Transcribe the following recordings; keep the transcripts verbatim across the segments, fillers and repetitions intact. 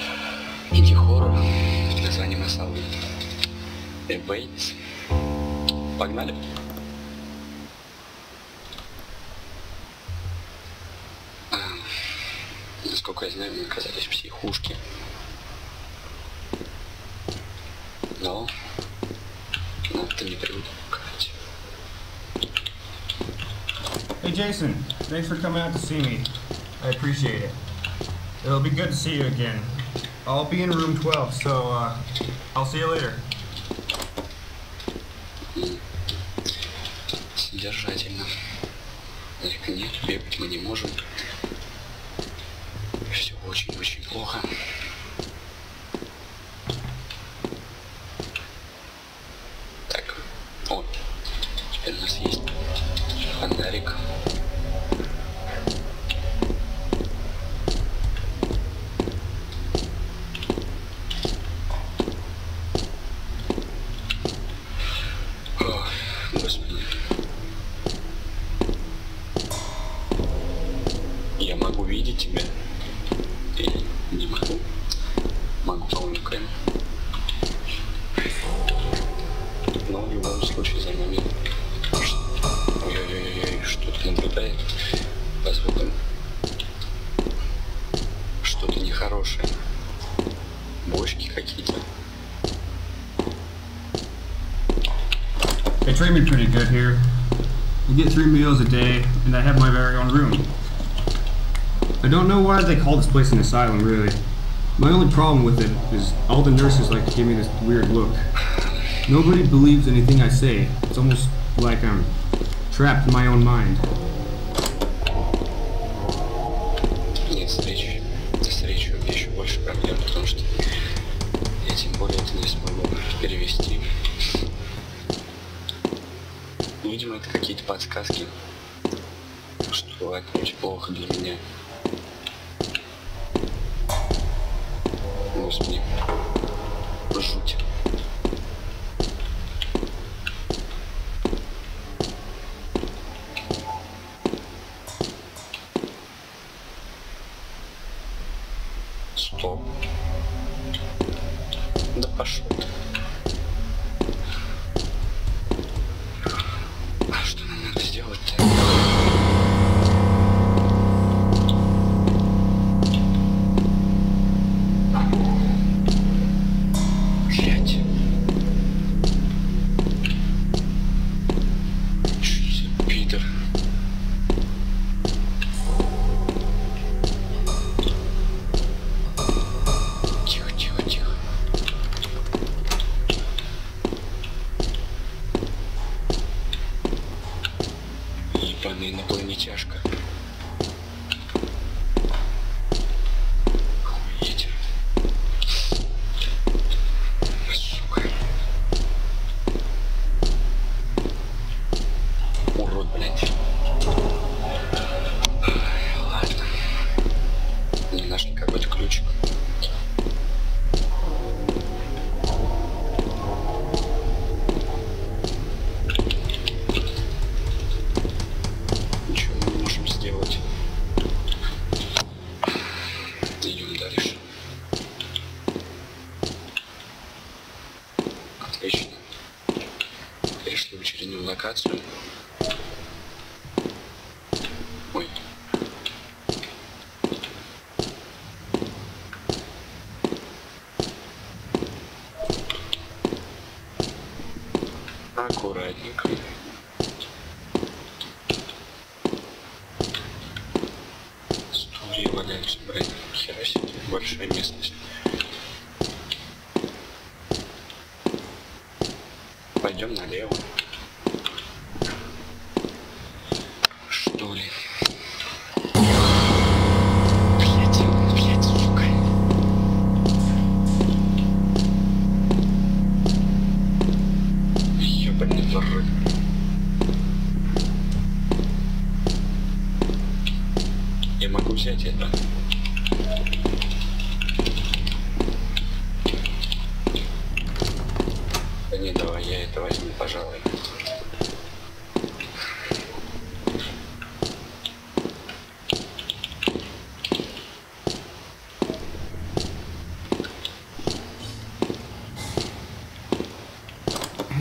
Инди-хоррор под названием Asylum. The Babies. Погнали. А, насколько я знаю, мы оказались в психушке. Но нам это не привыкать. Hey Jason, thanks for coming out to see me. I appreciate it. It'll be good to see you again. I'll be in room twelve, so uh, I'll see you later. Содержательно. Только нет, бегать мы не можем. Все очень-очень плохо. Так, о, теперь у нас есть фонарик. О, Господи. Я могу видеть тебя? Или не могу? Могу, по-моему, Кэм. Но в любом случае за нами... Ой-ой-ой-ой, что-то наблюдает по звукам. Что-то нехорошее. Бочки какие-то. They treat me pretty good here. I get three meals a day, and I have my very own room. I don't know why they call this place an asylum, really. My only problem with it is all the nurses like to give me this weird look. Nobody believes anything I say. It's almost like I'm trapped in my own mind. Нет, с речью, с речью у меня еще больше проблем, потому что я тем более это не смогу перевести. Видимо, это какие-то подсказки, что отнюдь плохо для меня. Господи, жуть. Стоп. Да пошел ты. А что нам надо сделать-то? Блять. Что за пидор? Тихо, тихо, тихо. Ебаная инопланетяшка. Охуеть. Сука. Урод, блядь. Ай, ладно. Не нашли какой-то ключик. Ничего мы не можем сделать. Идем дальше. Отлично. Перешли в очередную локацию. Ой. Аккуратненько. Стулья валяются, блядь. Хера себе, большая местность. Пойдем налево. Что ли? Блять, блять, сука. Ебаный в рот. Я могу взять это. Да не, давай я это возьму, пожалуй.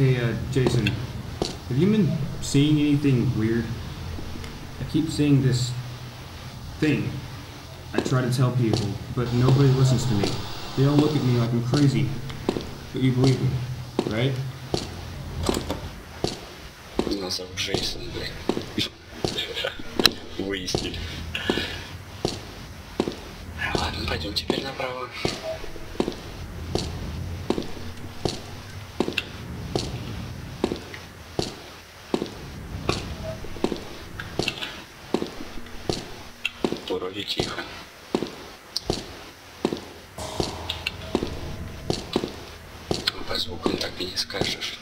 Hey, uh, Jason, have you been seeing anything weird? I keep seeing this thing. I try to tell people, but nobody listens to me. They all look at me like I'm crazy. But you believe me, right? Нас зовут Джейсон, блядь. Выяснили. Ладно, пойдем теперь направо. Вроде тихо. По звукам так и не скажешь.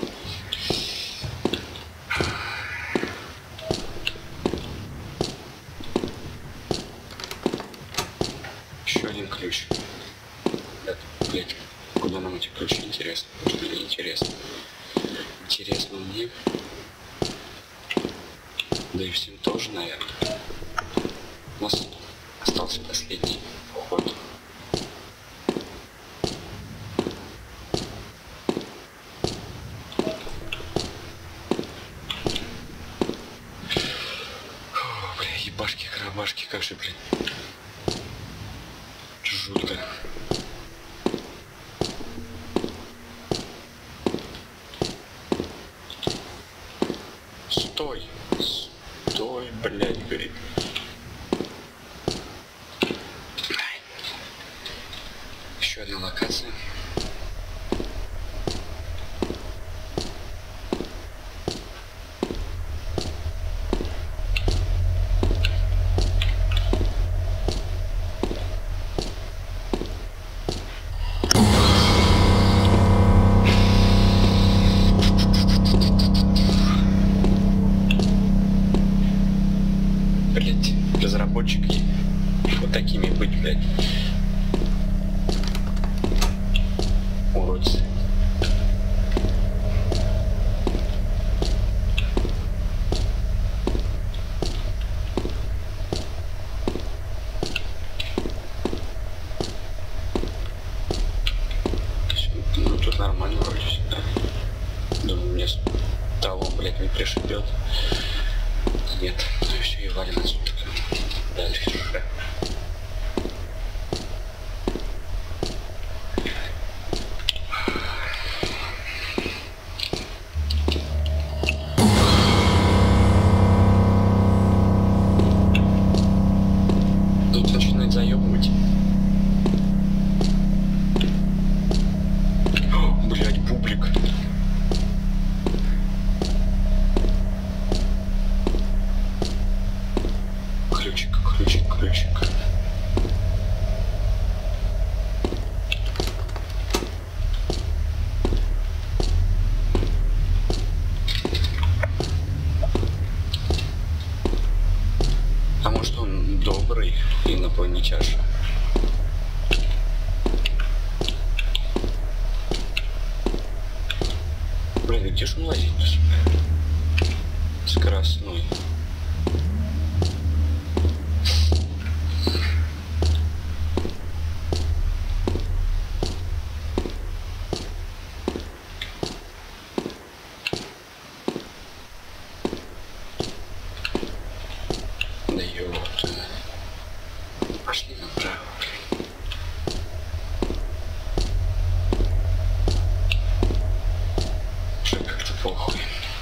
Еще один ключ. Это, блядь, куда нам эти ключи, интересно? Или интересно? Интересно мне. Да и всем тоже, наверное. У нас остался последний вход. О, бля, ебашки, карабашки, как же, блин. Жутко. Стой! Стой, блядь, говорит. Еще одна локация. Блять, разработчики вот такими быть, блять. Уродцы. Ну тут нормально вроде всегда. Думаю, мне талон, блять, не пришибет. Нет, ну и все, и валим отсюда. Дальше. Тут начинает заебывать. Блять, бублик. Ключик, ключик, ключик. А может он добрый инопланетяж? Блин, где ж он лазит-то сюда? Скоростной. Да ёпта. Пошли направо. Уже как-то похуй.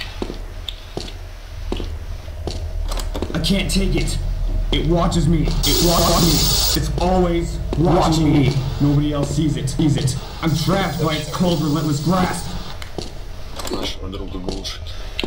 I can't take it. It watches me. It watches me. It's always watching me. Nobody else sees it. Sees it. I'm trapped by its cold, relentless grasp. Нашего друга глушит.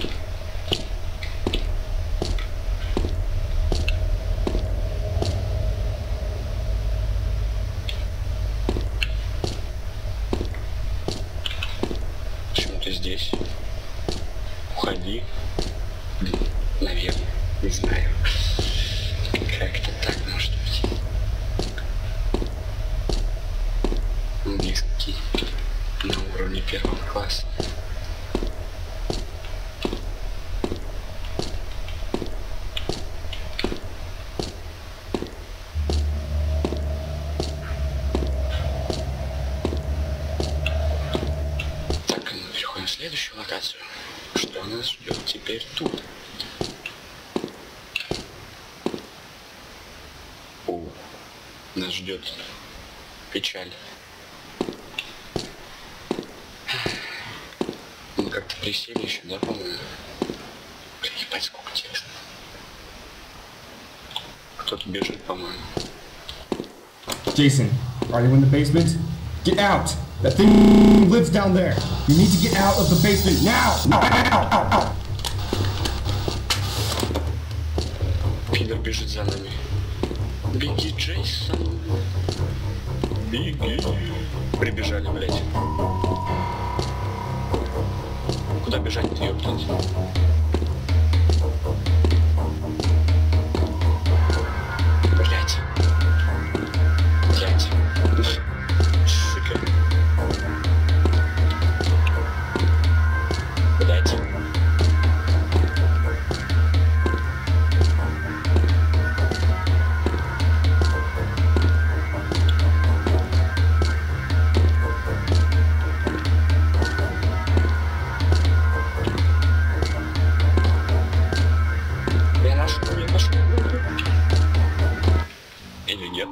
Почему ты здесь? Уходи. Наверное. Не знаю. Как-то так может быть. Английский на уровне первого класса. Так, мы переходим слева. следующую локацию. Что нас ждет теперь тут? О, нас ждет печаль. Мы как-то присели еще, да, по-моему? Ебать, сколько текста. Кто-то бежит, по-моему. Jason, are you in the basement? Get out! That thing lives down there. You need to get out of the basement now! Now! Now! Now! Now! Пидор бежит за нами. Беги, Джейсон. Беги. Прибежали, блядь. Куда бежать-то, ёптать? Блядь. Блядь. Сука. Блядь. Я нашел, я нашел. Или нет?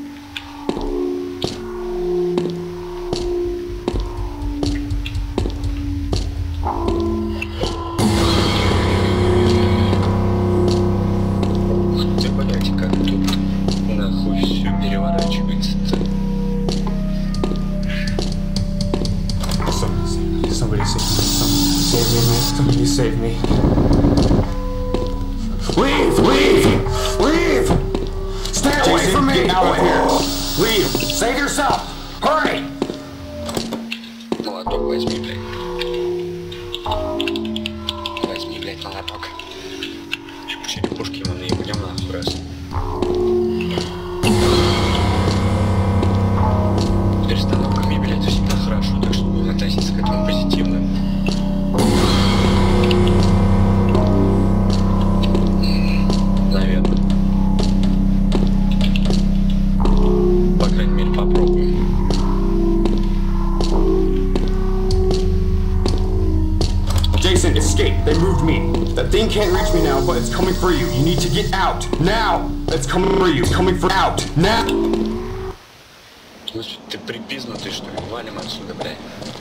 Ух ты, блядь, как тут нахуй все переворачивается-то. Somebody save me. Somebody save me. Leave! Leave! Leave! Stay away Jason, from me! Get out of here! Leave! Save yourself! Hurry! Молоток возьми, блядь. Возьми, блядь, молоток. Черепушки мы наебнем нахуй раз. Перестановками, блядь, всегда хорошо, так что будем относиться к этому позитивно. Наверное. По крайней мере, попробуем. Jason, escape! They moved me. That thing can't reach me now, but it's coming for you. You need to get out. Now! It's coming for you. It's coming for out. Now! Ну что, ты припизнутый, что ли? Валим отсюда, блядь.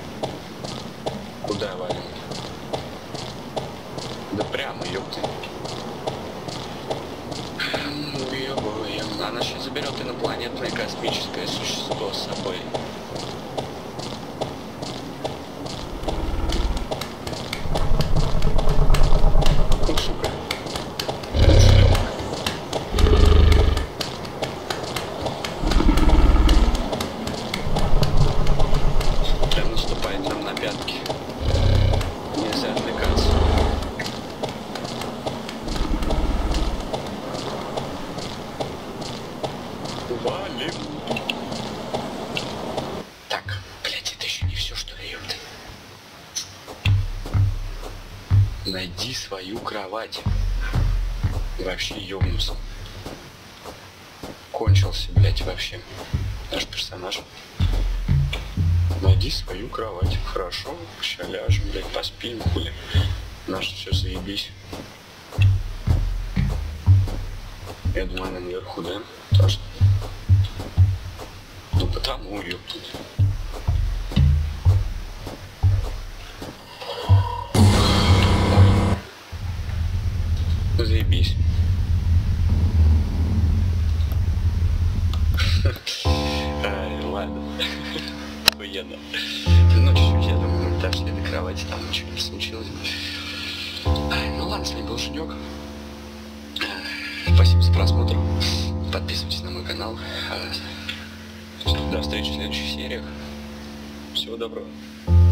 Куда валим? Да прямо, ёпты. Она сейчас заберет инопланетное космическое существо с собой. Ух, сука. Прям наступает нам на пятки. Нельзя отвлекаться. Валим. Так, блядь, это еще не все, что ли, ёпта. Найди свою кровать. И вообще ёбнулся. Кончился, блядь, вообще. Наш персонаж. Найди свою кровать. Хорошо, ща ляжем, блядь, поспим, хули. Наш все заебись. Я думаю, она наверху, да? Тоже. Ну потому, ёптать. Ну заебись. Ай, ладно. Охуенно. Ночью, я думаю, мы дошли до кровати, там ничего не случилось. Ай, ну ладно, с вами был Женек. Спасибо за просмотр. Подписывайтесь на мой канал. До встречи в следующих сериях. Всего доброго.